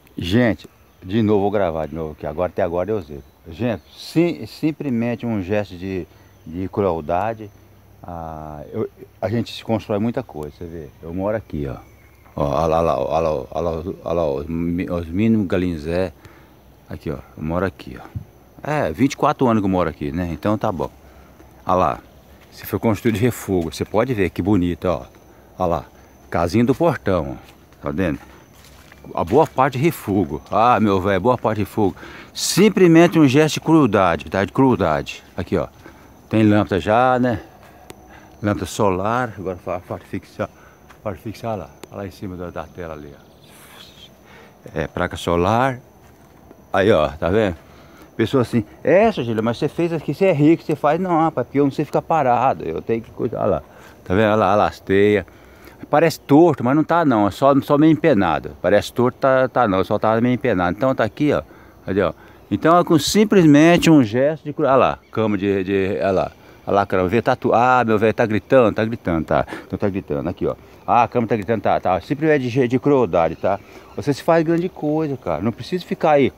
Gente, de novo vou gravar de novo aqui. Agora até agora eu sei. Gente, simplesmente um gesto de crueldade. A gente se constrói muita coisa, você vê. Eu moro aqui, ó. Ó, olha lá, olha lá, olha lá, olha lá, os mínimos galinzé. Aqui, ó. Eu moro aqui, ó. 24 anos que eu moro aqui, né? Então tá bom. Olha lá. Se foi construído de refúgio, você pode ver que bonito, ó. Olha lá. Casinha do portão, ó. Tá vendo? A boa parte de refúgio. Ah, meu velho, boa parte de refúgio. Simplesmente um gesto de crueldade, tá? De crueldade. Aqui, ó. Tem lâmpada já, né? Lâmpada solar. Agora pode fixar lá. Lá em cima da tela ali, ó. Placa solar. Aí, ó, tá vendo? Pessoa assim, Sogília, mas você fez aqui, você é rico, você faz. Não, rapaz, porque eu não sei ficar parado. Eu tenho que cuidar lá. Tá vendo? Olha lá, as teias. Parece torto, mas não tá não, é só meio empenado. Parece torto, tá não, só tá meio empenado. Então tá aqui, ó. Cadê, ó? Então é com simplesmente um gesto de... Olha lá, cama olha lá, cama, vê tatu. Ah, meu velho, tá gritando, tá. Então tá gritando, aqui, ó. Ah, a cama tá gritando, tá. Simplesmente de crueldade, tá? Você se faz grande coisa, cara. Não precisa ficar aí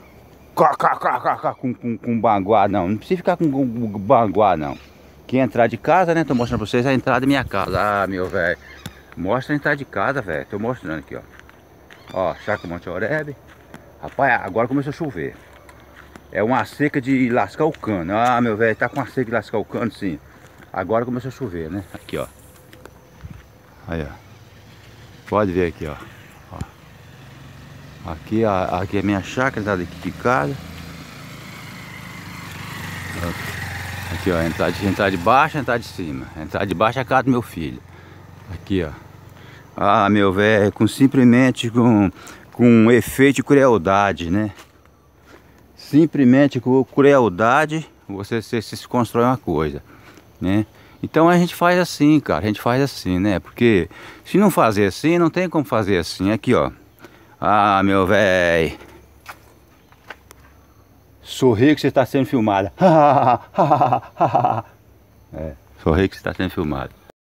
com banguá, não. Não precisa ficar com banguá, não. Quem entrar de casa, né? Tô mostrando pra vocês a entrada da minha casa. Ah, meu velho. Mostra a entrada de casa, velho. Tô mostrando aqui, ó. Ó, Chácara Monte Oreb. Rapaz, agora começou a chover. É uma seca de lascar o cano. Ah, meu velho, tá com uma seca de lascar o cano, sim. Agora começou a chover, né? Aqui, ó. Aí, ó. Pode ver aqui, ó. Aqui é a minha chácara, entrada aqui de casa. Aqui, ó, entrada de baixo, entrada de cima. Entrada de baixo é a casa do meu filho. Aqui, ó. Ah, meu velho, simplesmente com um efeito de crueldade, né? Simplesmente com crueldade você se constrói uma coisa, né? Então a gente faz assim, cara, a gente faz assim, né? Porque se não fazer assim, não tem como fazer assim. Aqui, ó. Ah, meu velho. Sorri que você está sendo filmado. Sorri que você está sendo filmado.